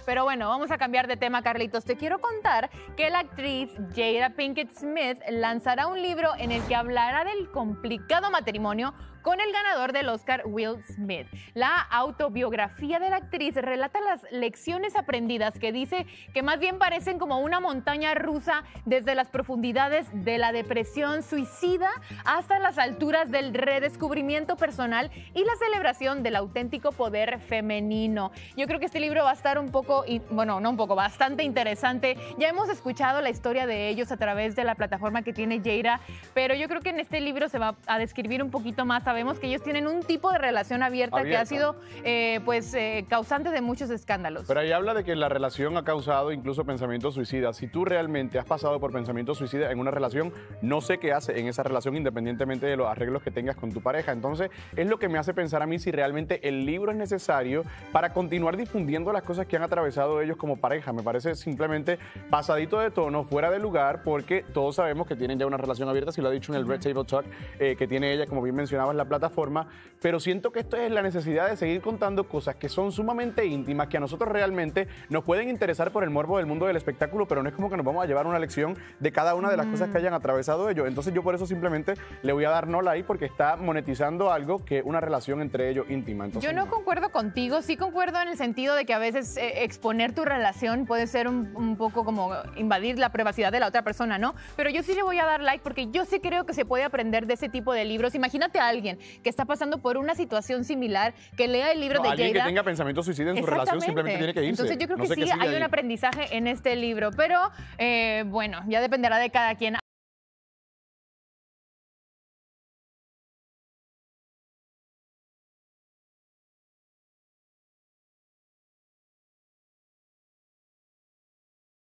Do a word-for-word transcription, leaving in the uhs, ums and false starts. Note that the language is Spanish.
Pero bueno, vamos a cambiar de tema, Carlitos. Te quiero contar que la actriz Jada Pinkett Smith lanzará un libro en el que hablará del complicado matrimonio con el ganador del Oscar, Will Smith. La autobiografía de la actriz relata las lecciones aprendidas, que dice que más bien parecen como una montaña rusa desde las profundidades de la depresión suicida hasta las alturas del redescubrimiento personal y la celebración del auténtico poder femenino. Yo creo que este libro va a estar un poco, bueno, no un poco, bastante interesante. Ya hemos escuchado la historia de ellos a través de la plataforma que tiene Jada, pero yo creo que en este libro se va a describir un poquito más. Sabemos que ellos tienen un tipo de relación abierta, abierta. que ha sido eh, pues, eh, causante de muchos escándalos. Pero ahí habla de que la relación ha causado incluso pensamientos suicidas. Si tú realmente has pasado por pensamientos suicidas en una relación, no sé qué hace en esa relación independientemente de los arreglos que tengas con tu pareja. Entonces, es lo que me hace pensar a mí si realmente el libro es necesario para continuar difundiendo las cosas que han atravesado ellos como pareja. Me parece simplemente pasadito de tono, fuera de lugar, porque todos sabemos que tienen ya una relación abierta, si lo ha dicho en el Red Table Talk, eh, que tiene ella, como bien mencionabas, la plataforma, pero siento que esto es la necesidad de seguir contando cosas que son sumamente íntimas, que a nosotros realmente nos pueden interesar por el morbo del mundo del espectáculo, pero no es como que nos vamos a llevar una lección de cada una de las mm. cosas que hayan atravesado ellos. Entonces yo por eso simplemente le voy a dar no like, porque está monetizando algo que una relación entre ellos íntima. Entonces, yo no, no concuerdo contigo, sí concuerdo en el sentido de que a veces eh, exponer tu relación puede ser un, un poco como invadir la privacidad de la otra persona, ¿no? Pero yo sí le voy a dar like porque yo sí creo que se puede aprender de ese tipo de libros. Imagínate a alguien que está pasando por una situación similar, que lea el libro no, de alguien Jada. que tenga pensamientos suicidas en su relación simplemente tiene que irse. Entonces yo creo no que sí hay ahí un aprendizaje en este libro, pero eh, bueno, ya dependerá de cada quien.